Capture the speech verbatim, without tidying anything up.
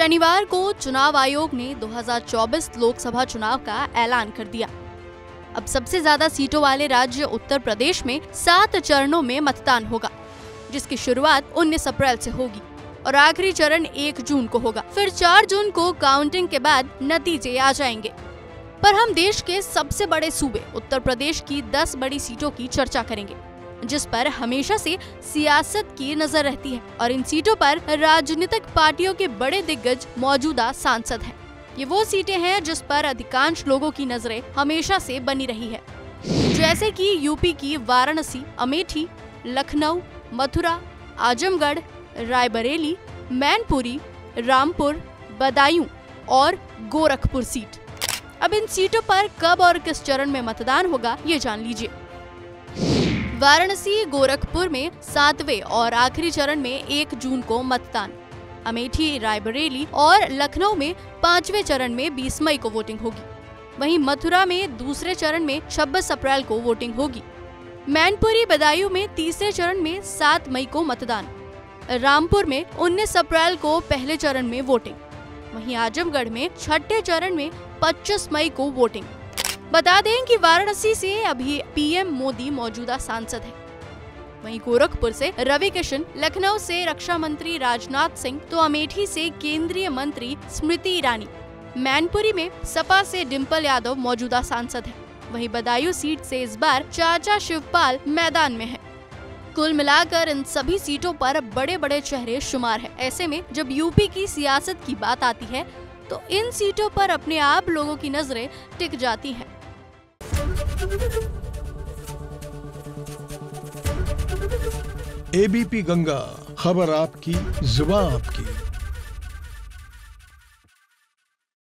शनिवार को चुनाव आयोग ने दो हज़ार चौबीस लोकसभा चुनाव का ऐलान कर दिया। अब सबसे ज्यादा सीटों वाले राज्य उत्तर प्रदेश में सात चरणों में मतदान होगा, जिसकी शुरुआत उन्नीस अप्रैल से होगी और आखिरी चरण एक जून को होगा। फिर चार जून को काउंटिंग के बाद नतीजे आ जाएंगे। पर हम देश के सबसे बड़े सूबे उत्तर प्रदेश की दस बड़ी सीटों की चर्चा करेंगे, जिस पर हमेशा से सियासत की नजर रहती है और इन सीटों पर राजनीतिक पार्टियों के बड़े दिग्गज मौजूदा सांसद हैं। ये वो सीटें हैं जिस पर अधिकांश लोगों की नजरें हमेशा से बनी रही है, जैसे कि यूपी की वाराणसी, अमेठी, लखनऊ, मथुरा, आजमगढ़, रायबरेली, मैनपुरी, रामपुर, बदायूं और गोरखपुर सीट। अब इन सीटों पर कब और किस चरण में मतदान होगा, ये जान लीजिए। वाराणसी, गोरखपुर में सातवें और आखिरी चरण में एक जून को मतदान। अमेठी, रायबरेली और लखनऊ में पांचवें चरण में बीस मई को वोटिंग होगी। वहीं मथुरा में दूसरे चरण में छब्बीस अप्रैल को वोटिंग होगी। मैनपुरी, बदायूं में तीसरे चरण में सात मई को मतदान। रामपुर में उन्नीस अप्रैल को पहले चरण में वोटिंग। वहीं आजमगढ़ में छठे चरण में पच्चीस मई को वोटिंग। बता दें कि वाराणसी से अभी पीएम मोदी मौजूदा सांसद हैं। वहीं गोरखपुर से रवि किशन, लखनऊ से रक्षा मंत्री राजनाथ सिंह, तो अमेठी से केंद्रीय मंत्री स्मृति ईरानी, मैनपुरी में सपा से डिम्पल यादव मौजूदा सांसद हैं। वहीं बदायूं सीट से इस बार चाचा शिवपाल मैदान में हैं। कुल मिलाकर इन सभी सीटों पर बड़े बड़े चेहरे शुमार हैं। ऐसे में जब यूपी की सियासत की बात आती है तो इन सीटों पर अपने आप लोगों की नजरें टिक जाती हैं। एबीपी गंगा, खबर आपकी, जुबान आपकी।